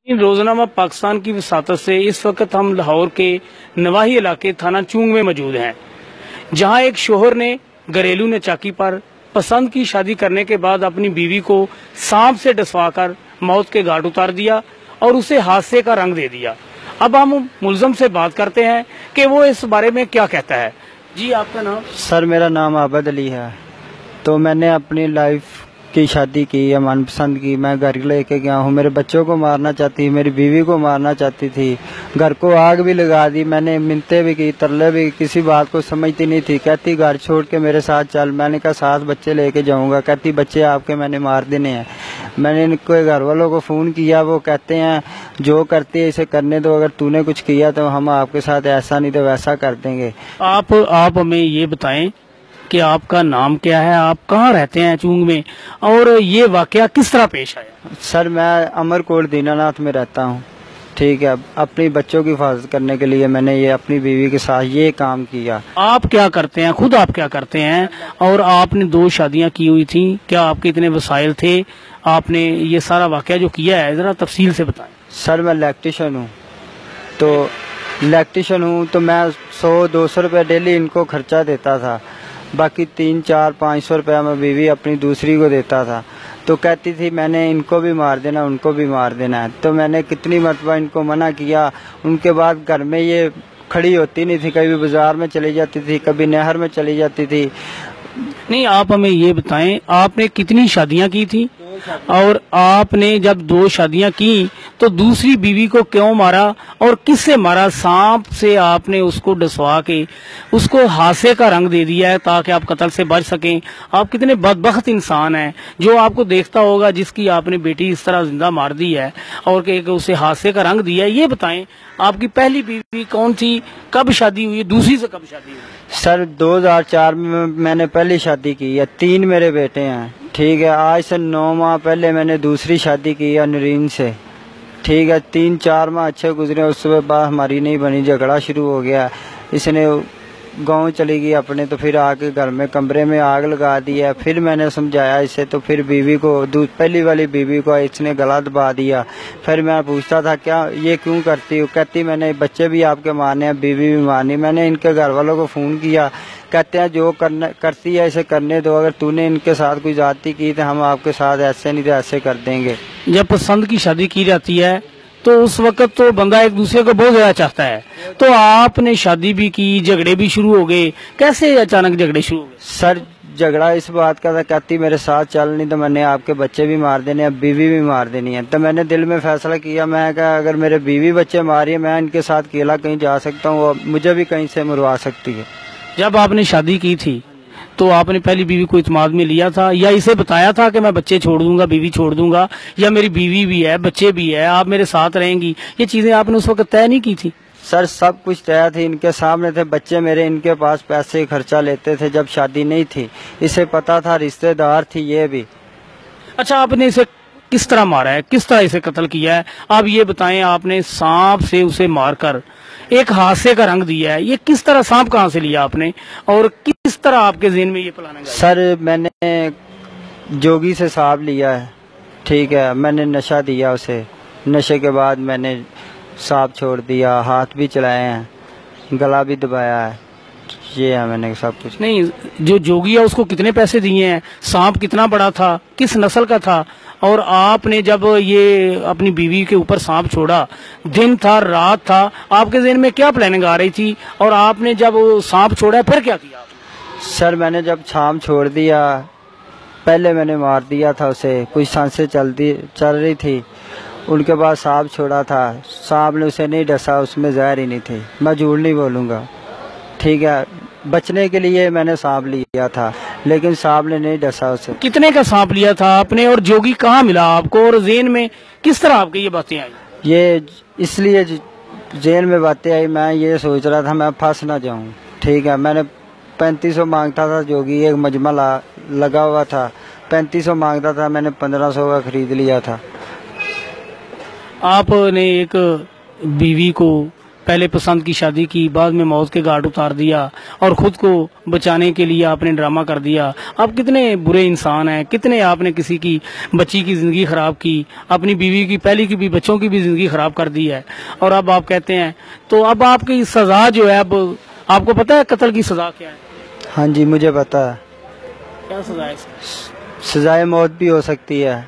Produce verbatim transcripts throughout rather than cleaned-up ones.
روزنامہ پاکستان کی وساطت سے اس وقت ہم لاہور کے نواحی علاقے تھانہ چونگ میں موجود ہیں، جہاں ایک شوہر نے گھریلو نچاکی پر پسند کی شادی کرنے کے بعد اپنی بیوی کو سانپ سے ڈسوا کر موت کے گھاٹ اتار دیا اور اسے حادثے کا رنگ دے دیا۔ اب ہم ملزم سے بات کرتے ہیں کہ وہ اس بارے میں کیا کہتا ہے۔ جی آپ کا نام؟ سر میرا نام عابد علی ہے۔ تو میں نے اپنی لائف کی شادی کی ہے، من پسند کی، میں گھر لے کے گیا ہوں، میرے بچوں کو مارنا چاہتی تھی، میری بیوی کو مارنا چاہتی تھی، گھر کو آگ بھی لگا دی، میں نے منتیں بھی کی، ترلے بھی، کسی بات کو سمجھتی نہیں تھی، کہتی گھر چھوڑ کے میرے ساتھ چل، میں نے کہا ساتھ بچے لے کے جاؤں گا، کہتی بچے آپ کے میں نے مار دینے ہیں۔ میں نے ان کو گھر والوں کو فون کیا، وہ کہتے ہیں جو کرتے اسے کرنے دو، اگر تو نے کچھ کیا تو ہم آپ کے ساتھ ایسا نہیں تو ویسا کر دیں گے۔ آپ آپ ہمیں یہ بتائیں کہ آپ کا نام کیا ہے، آپ کہاں رہتے ہیں چونگ میں، اور یہ واقعہ کس طرح پیش آیا؟ سر میں امر کوٹ دینا ناتھ میں رہتا ہوں، ٹھیک ہے، اپنی بچوں کی حفاظت کرنے کے لیے میں نے یہ اپنی بیوی کے ساتھ یہ کام کیا۔ آپ کیا کرتے ہیں، خود آپ کیا کرتے ہیں، اور آپ نے دو شادیاں کی ہوئی تھیں، کیا آپ کے اتنے وسائل تھے؟ آپ نے یہ سارا واقعہ جو کیا ہے ذرا تفصیل سے بتائیں۔ سر میں الیکٹریشین ہوں، تو الیکٹریشین ہوں تو میں سو دو سو روپے ڈیلی ان کو خرچہ دیتا تھا، باقی تین چار پانچ سو روپیہ میں بیوی اپنی دوسری کو دیتا تھا۔ تو کہتی تھی میں نے ان کو بھی مار دینا، ان کو بھی مار دینا ہے، تو میں نے کتنی مرتبہ ان کو منع کیا۔ ان کے بعد گھر میں یہ کھڑی ہوتی نہیں تھی، کبھی بازار میں چلی جاتی تھی، کبھی نہر میں چلی جاتی تھی۔ نہیں، آپ ہمیں یہ بتائیں آپ نے کتنی شادیاں کی تھی، اور آپ نے جب دو شادیاں کی تو دوسری بیوی کو کیوں مارا اور کس سے مارا؟ سانپ سے آپ نے اس کو ڈسوا کے اس کو حادثے کا رنگ دے دیا ہے تاکہ آپ قتل سے بچ سکیں۔ آپ کتنے بدبخت انسان ہیں جو آپ کو دیکھتا ہوگا جس کی آپ نے بیٹی اس طرح زندہ مار دی ہے اور کہ اسے حادثے کا رنگ دیا ہے۔ یہ بتائیں آپ کی پہلی بیوی کون تھی، کب شادی ہوئی، دوسری سے کب شادی ہوئی؟ سر دو ہزار چار میں میں نے پہلی شادی کی ہے، تین میرے بیٹے ہیں، ٹھیک ہے۔ آج سے نو ماہ پہلے میں نے دوسری شادی کی ہے نرین سے، ٹھیک ہے۔ تین چار ماہ اچھے گزرے، اس کے بعد ہماری نہیں بنی، جھگڑا شروع ہو گیا، اس نے گاؤں چلی گئی اپنے، تو پھر آ کے گھر میں کمرے میں آگ لگا دی ہے۔ پھر میں نے سمجھایا اسے، تو پھر بیوی کو پہلی والی بیوی کو اس نے گلا دبا دیا۔ پھر میں پوچھتا تھا کیا یہ کیوں کرتی ہو، کہتی میں نے بچے بھی آپ کے مارنے ہیں، بیوی بھی مارنی۔ میں نے ان کے گھر والوں کو فون کیا، کہتے ہیں جو کرتی ہے اسے کرنے دو، اگر تو نے ان کے ساتھ کوئی زیادتی کی تو ہم آپ کے ساتھ ایسے نہیں تو ایسے کر دیں گے۔ جب پسند کی شادی کی جاتی ہے تو اس وقت تو بندہ ایک دوسرے کو بہت زیادہ چاہتا ہے، تو آپ نے شادی بھی کی، جھگڑے بھی شروع ہو گئے، کیسے اچانک جھگڑے شروع ہو گئے؟ سر جھگڑا اس بات کا تھا، کہتی میرے ساتھ چل نہیں تو میں نے آپ کے بچے بھی مار دینے ہیں، بیوی بھی مار دینی ہے۔ تو میں نے دل میں فیصلہ کیا، میں کہا اگر میرے بیوی بچے ماری ہیں میں ان کے ساتھ اکیلا کہیں جا سکتا ہوں، مجھے بھی کہیں سے مروا سکتی ہے۔ جب آپ نے شادی کی تھی تو آپ نے پہلی بیوی کو اعتماد میں لیا تھا یا اسے بتایا تھا کہ میں بچے چھوڑ دوں گا، بیوی چھوڑ دوں گا، یا میری بیوی بھی ہے بچے بھی ہے آپ میرے ساتھ رہیں گی؟ یہ چیزیں آپ نے اس وقت طے نہیں کی تھی؟ سر سب کچھ طے تھی، ان کے سامنے تھے، بچے میرے ان کے پاس پیسے خرچہ لیتے تھے جب شادی نہیں تھی، اسے پتا تھا، رشتہ دار تھی یہ بھی۔ اچھا آپ نے اسے کس طرح مارا ہے، کس طرح اسے قتل کیا ہے؟ آپ یہ بتائیں، آپ نے سانپ سے اسے مار کر ایک حادثے کا رنگ دیا ہے، یہ کس طرح، سانپ کہاں سے لیا آپ نے اور کس طرح آپ کے ذہن میں یہ پلاننگ آئی؟ سر میں نے جوگی سے سانپ لیا ہے، ٹھیک ہے، میں نے نشہ دیا اسے، نشے کے بعد میں نے سانپ چھوڑ دیا، ہاتھ بھی چلائے ہیں، گلا بھی دبایا ہے، یہ ہے میں نے سب کچھ۔ نہیں، جو جوگی ہے اس کو کتنے پیسے دیے ہیں، سانپ کتنا بڑا تھا، کس نسل کا تھا، اور آپ نے جب یہ اپنی بیوی کے اوپر سانپ چھوڑا، دن تھا رات تھا، آپ کے ذہن میں کیا پلاننگ آ رہی تھی، اور آپ نے جب سانپ چھوڑا پھر کیا کیا آپ نے؟ سر میں نے جب سانپ چھوڑ دیا، پہلے میں نے مار دیا تھا اسے، کچھ سانسیں چل دی چل رہی تھی، ان کے بعد سانپ چھوڑا تھا، سانپ نے اسے نہیں ڈسا، اس میں زہر ہی نہیں تھی، میں جھوٹ نہیں بولوں گا، ٹھیک ہے، بچنے کے لیے میں نے سانپ لیا تھا لیکن سانپ نے نہیں ڈسا اسے۔ کتنے کا سانپ لیا تھا آپ نے، اور جوگی کہاں ملا آپ کو، اور ذہن میں کس طرح آپ کی یہ باتیں آئی؟ یہ اس لیے ذہن میں باتیں آئی، میں یہ سوچ رہا تھا میں پھنس نہ جاؤں، ٹھیک ہے، میں نے پینتیس سو مانگتا تھا، جوگی ایک مجمع لگا ہوا تھا، پینتیس سو مانگتا تھا، میں نے پندرہ سو کا خرید لیا تھا۔ آپ نے ایک بیوی کو پہلے پسند کی شادی کی، بعد میں موت کے گھاٹ اتار دیا اور خود کو بچانے کے لیے آپ نے ڈرامہ کر دیا. آپ کتنے برے انسان ہیں، کتنے آپ نے کسی کی بچی کی زندگی خراب کی، اپنی بیوی کی، پہلی کی بھی، بچوں کی بھی زندگی خراب کر دی ہے. اور اب آپ کہتے ہیں تو اب آپ کی سزا جو ہے، اب آپ کو پتہ ہے قتل کی سزا کیا ہے؟ ہاں جی مجھے پتا ہے. کیا سزا ہے؟ سزائے موت بھی ہو سکتی ہے.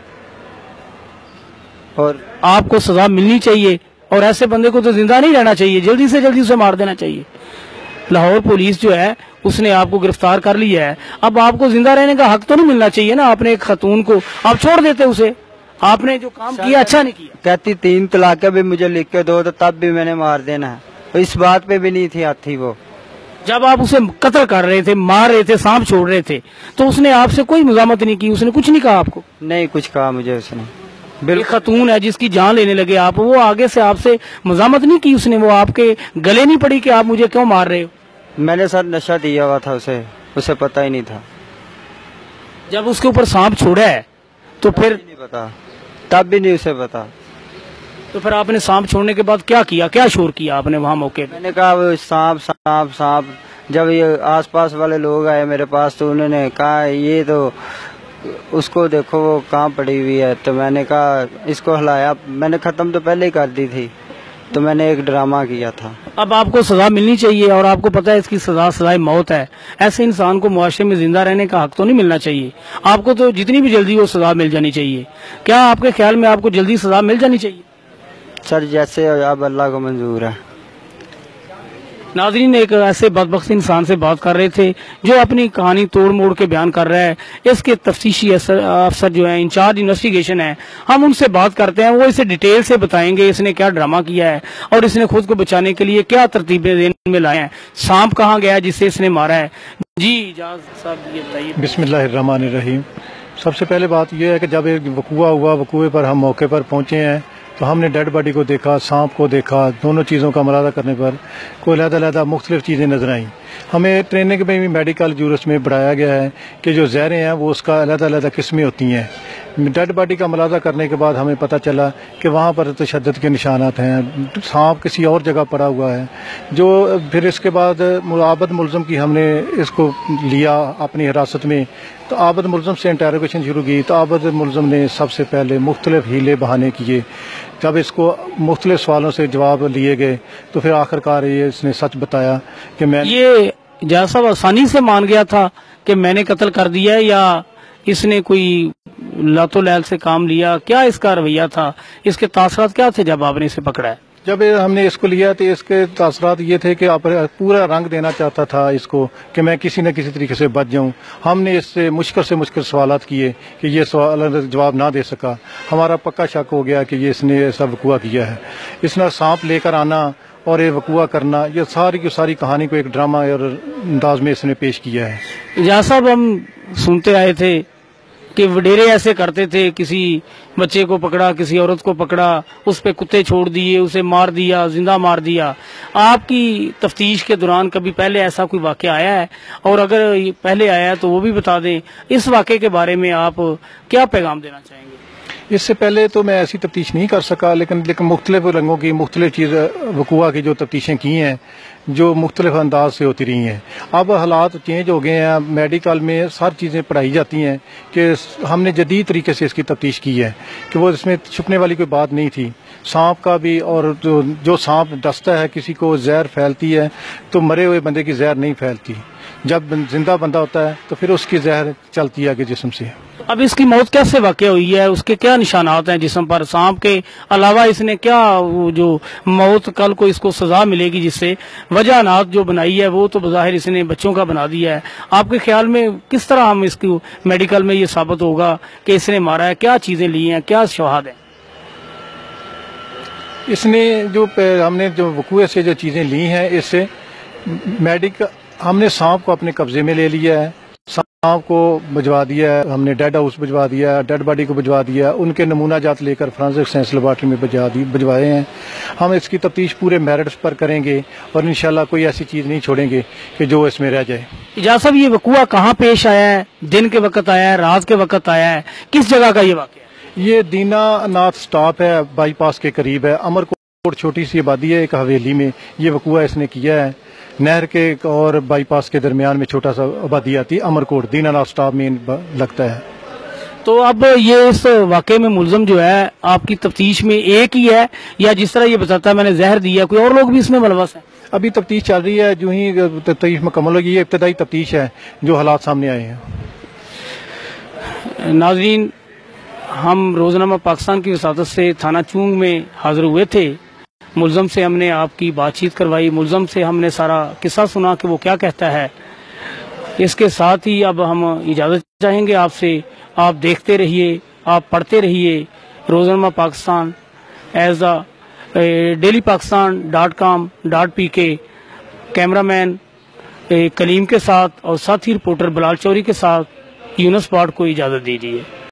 اور آپ کو سزا ملنی چاہیے، اور ایسے بندے کو تو زندہ نہیں رہنا چاہیے، جلدی سے جلدی اسے مار دینا چاہیے. لاہور پولیس جو ہے اس نے آپ کو گرفتار کر لیا ہے، اب آپ کو زندہ رہنے کا حق تو نہیں ملنا چاہیے نا؟ آپ نے ایک خاتون کو آپ چھوڑ دیتے، اسے آپ نے جو کام کیا اچھا نہیں کیا. کہتی تین طلاقیں بھی مجھے لکھ کے دو تو تب بھی میں نے مار دینا ہے. اس بات پہ بھی نہیں تھی آتی وہ. جب آپ اسے قتل کر رہے تھے، مار رہے تھے، سانپ چھوڑ رہے تھے، تو اس نے آپ سے کوئی مزاحمت نہیں کی؟ اس نے کچھ نہیں کہا آپ کو؟ نہیں کچھ کہا مجھے اس نے. ایک خاتون ہے جس کی جان لینے لگے آپ، وہ آگے سے آپ سے مزاحمت نہیں کی؟ اس نے وہ آپ کے گلے نہیں پڑی کہ آپ مجھے کیوں مار رہے ہو؟ میں نے سر نشہ دیا ہوا تھا اسے، اسے پتہ ہی نہیں تھا. جب اس کے اوپر سانپ چھوڑا ہے تو پھر نہیں پتا، تب بھی نہیں اسے پتا. تو پھر آپ نے سانپ چھوڑنے کے بعد کیا کیا، کیا شور کیا آپ نے وہاں موقع پہ؟ میں نے کہا وہ سانپ سانپ سانپ. جب یہ آس پاس والے لوگ آئے میرے پاس تو انہوں نے کہا یہ تو اس کو دیکھو وہ کہاں پڑی ہوئی ہے. تو میں نے کہا اس کو ہلایا. میں نے ختم تو پہلے ہی کر دی تھی، تو میں نے ایک ڈرامہ کیا تھا. اب آپ کو سزا ملنی چاہیے، اور آپ کو پتہ ہے اس کی سزا سزائے موت ہے. ایسے انسان کو معاشرے میں زندہ رہنے کا حق تو نہیں ملنا چاہیے. آپ کو تو جتنی بھی جلدی وہ سزا مل جانی چاہیے. کیا آپ کے خیال میں آپ کو جلدی سزا مل جانی چاہیے؟ سر جیسے اب اللہ کو منظور ہے. ناظرین، ایک ایسے بدبخت انسان سے بات کر رہے تھے جو اپنی کہانی توڑ موڑ کے بیان کر رہا ہے. اس کے تفتیشی افسر جو ہیں، انچارج انویسٹیگیشن ہے، ہم ان سے بات کرتے ہیں. وہ اسے ڈیٹیل سے بتائیں گے اس نے کیا ڈرامہ کیا ہے اور اس نے خود کو بچانے کے لیے کیا ترتیبیں ذہن میں لائے ہیں. سانپ کہاں گیا جس سے اس نے مارا ہے؟ جی اجاز صاحب یہ بتائیے. بسم اللہ الرحمن الرحیم. سب سے پہلے بات یہ ہے کہ جب ایک وقوع ہوا، وقوع پر ہم موقع پر پہنچے ہیں تو ہم نے ڈیڈ باڈی کو دیکھا، سانپ کو دیکھا. دونوں چیزوں کا ملاحظہ کرنے پر کوئی علیحدہ علیحدہ مختلف چیزیں نظر آئیں. ہمیں ٹریننگ میں بھی میڈیکل جورس میں بڑھایا گیا ہے کہ جو زہریں ہیں وہ اس کا علیحدہ علیحدہ قسمیں ہوتی ہیں. ڈیڈ باڈی کا ملاحظہ کرنے کے بعد ہمیں پتہ چلا کہ وہاں پر تشدد کے نشانات ہیں. سانپ کسی اور جگہ پڑا ہوا ہے. جو پھر اس کے بعد عابد ملزم کی ہم نے اس کو لیا اپنی حراست میں، تو عابد ملزم سے انٹروگیشن شروع کی. تو عابد ملزم نے سب سے پہلے مختلف ہیلے بہانے کیے. جب اس کو مختلف سوالوں سے جواب لیے گئے تو پھر آخر کار یہ اس نے سچ بتایا کہ میں یہ جیسا آسانی سے مان گیا تھا کہ میں نے قتل کر دیا ہے، یا اس نے کوئی لاتو لیل سے کام لیا؟ کیا اس کا رویہ تھا؟ اس کے تاثرات کیا تھے جب آپ نے اسے پکڑا ہے؟ جب ہم نے اس کو لیا تو اس کے تاثرات یہ تھے کہ آپ پورا رنگ دینا چاہتا تھا اس کو کہ میں کسی نہ کسی طریقے سے بچ جاؤں. ہم نے اس سے مشکل سے مشکل سوالات کیے کہ یہ سوال جواب نہ دے سکا. ہمارا پکا شک ہو گیا کہ یہ اس نے ایسا وقوع کیا ہے. اس نے سانپ لے کر آنا اور یہ وقوع کرنا، یہ ساری کی ساری کہانی کو ایک ڈرامہ اور انداز میں اس نے پیش کیا ہے. جہاں صاحب ہم سنتے آئے تھے کہ وڈیرے ایسے کرتے تھے، کسی بچے کو پکڑا، کسی عورت کو پکڑا، اس پہ کتے چھوڑ دیے، اسے مار دیا، زندہ مار دیا. آپ کی تفتیش کے دوران کبھی پہلے ایسا کوئی واقعہ آیا ہے؟ اور اگر پہلے آیا ہے تو وہ بھی بتا دیں. اس واقعے کے بارے میں آپ کیا پیغام دینا چاہیں گے؟ اس سے پہلے تو میں ایسی تفتیش نہیں کر سکا، لیکن لیکن مختلف رنگوں کی مختلف چیز وقوع کی جو تفتیشیں کی ہیں جو مختلف انداز سے ہوتی رہی ہیں. اب حالات چینج ہو گئے ہیں. میڈیکل میں ساری چیزیں پڑھائی جاتی ہیں کہ ہم نے جدید طریقے سے اس کی تفتیش کی ہے کہ وہ اس میں چھپنے والی کوئی بات نہیں تھی. سانپ کا بھی، اور جو جو سانپ ڈستا ہے کسی کو زہر پھیلتی ہے تو مرے ہوئے بندے کی زہر نہیں پھیلتی. جب زندہ بندہ ہوتا ہے تو پھر اس کی زہر چلتی ہے کہ جسم سے. اب اس کی موت کیسے واقع ہوئی ہے؟ اس کے کیا نشانات ہیں جسم پر؟ سانپ کے علاوہ اس نے کیا جو موت کل کو اس کو سزا ملے گی جس سے وجہانات جو بنائی ہے وہ تو بظاہر اس نے بچوں کا بنا دیا ہے. آپ کے خیال میں کس طرح ہم اس کو میڈیکل میں یہ ثابت ہوگا کہ اس نے مارا ہے؟ کیا چیزیں لی ہیں، کیا شواہد ہیں؟ اس نے جو ہم نے جو وقوع سے جو چیزیں لی ہیں، اس سے میڈیکل ہم نے سانپ کو اپنے قبضے میں لے لیا ہے. سانپ کو بھجوا دیا ہے ہم نے، ڈیڈ ہاؤس بھجوا دیا ہے، ڈیڈ باڈی کو بھجوا دیا ہے. ان کے نمونہ جات لے کر فرانسک سائنس لیبارٹری میں بھجوا دی بھجوائے ہیں. ہم اس کی تفتیش پورے میرٹس پر کریں گے اور انشاءاللہ کوئی ایسی چیز نہیں چھوڑیں گے کہ جو اس میں رہ جائے. اجاز صاحب، یہ وقوع کہاں پیش آیا ہے؟ دن کے وقت آیا ہے، رات کے وقت آیا ہے؟ کس جگہ کا یہ واقعہ ہے؟ یہ دینا ناتھ سٹاپ ہے، بائی پاس کے قریب ہے. امر کو اور چھوٹی سی آبادی ہے ایک حویلی میں، یہ وقوع اس نے کیا ہے۔ نہر کے اور بائی پاس کے درمیان میں چھوٹا سا آبادی آتی ہے، امرکوٹ، دین الا سٹاپ میں لگتا ہے۔ تو اب یہ اس واقعے میں ملزم جو ہے آپ کی تفتیش میں ایک ہی ہے، یا جس طرح یہ بتاتا ہے میں نے زہر دیا، کوئی اور لوگ بھی اس میں ملوث ہیں؟ ابھی تفتیش چل رہی ہے، جو ہی تفتیش مکمل ہوگی، یہ ابتدائی تفتیش ہے جو حالات سامنے آئے ہیں۔ ناظرین، ہم روزنامہ پاکستان کی وساطت سے تھانہ چونگ میں حاضر ہوئے تھے، ملزم سے ہم نے آپ کی بات چیت کروائی، ملزم سے ہم نے سارا قصہ سنا کہ وہ کیا کہتا ہے۔ اس کے ساتھ ہی اب ہم اجازت چاہیں گے آپ سے، آپ دیکھتے رہیے، آپ پڑھتے رہیے روزنامہ Pakistan as a daily Pakistan dot com dot P K. Camera مین کلیم کے ساتھ اور ساتھی رپورٹر بلال چوری کے ساتھ یونس پاٹ کو اجازت دیجیے۔